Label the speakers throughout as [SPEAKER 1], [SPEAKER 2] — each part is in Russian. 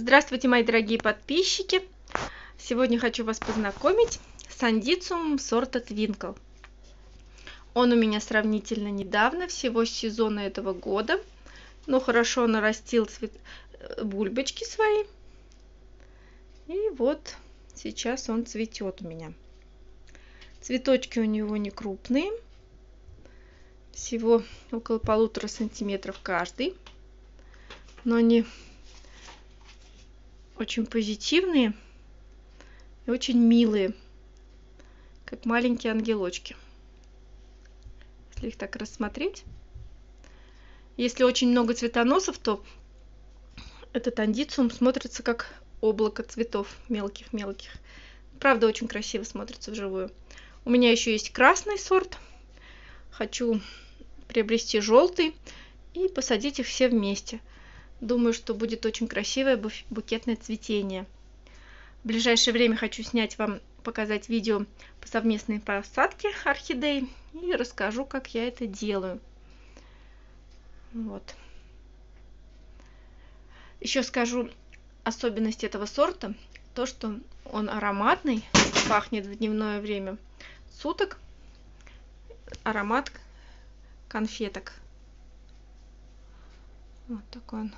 [SPEAKER 1] Здравствуйте, мои дорогие подписчики! Сегодня хочу вас познакомить с андициумом сорта Twinkle. Он у меня сравнительно недавно, всего с сезона этого года. Но хорошо нарастил бульбочки свои. И вот сейчас он цветет у меня. Цветочки у него не крупные. Всего около 1,5 сантиметров каждый. Но они очень позитивные и очень милые, как маленькие ангелочки. Если их так рассмотреть. Если очень много цветоносов, то этот андициум смотрится как облако цветов мелких-мелких. Правда, очень красиво смотрится вживую. У меня еще есть красный сорт. Хочу приобрести желтый и посадить их все вместе. Думаю, что будет очень красивое букетное цветение. В ближайшее время хочу показать видео по совместной посадке орхидей и расскажу, как я это делаю. Вот. Еще скажу особенность этого сорта, то что он ароматный, пахнет в дневное время суток, аромат конфеток. Вот такой он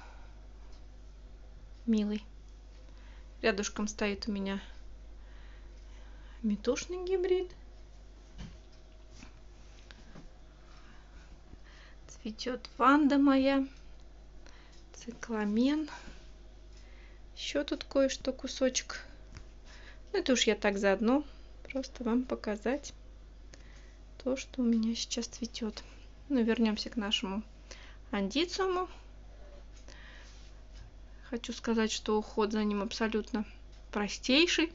[SPEAKER 1] милый. Рядышком стоит у меня метушный гибрид. Цветет ванда моя, цикламен. Еще тут кое-что, кусочек. Ну, это уж я так заодно, просто вам показать то, что у меня сейчас цветет. Ну, вернемся к нашему андициуму. Хочу сказать, что уход за ним абсолютно простейший.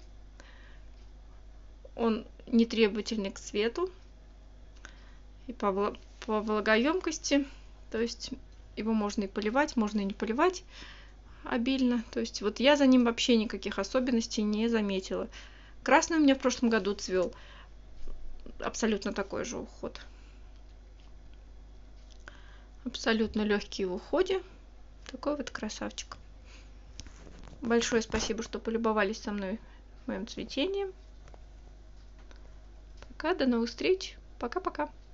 [SPEAKER 1] Он не требовательный к свету и по влагоемкости. То есть его можно и поливать, можно и не поливать обильно. То есть вот я за ним вообще никаких особенностей не заметила. Красный у меня в прошлом году цвел. Абсолютно такой же уход. Абсолютно легкий в уходе. Такой вот красавчик. Большое спасибо, что полюбовались со мной моим цветением. Пока, до новых встреч. Пока-пока.